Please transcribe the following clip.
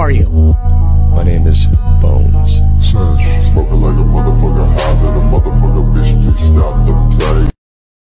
are you? My name is Bones. Smoking like a motherfucker, high than a motherfucker, bitch, please stop.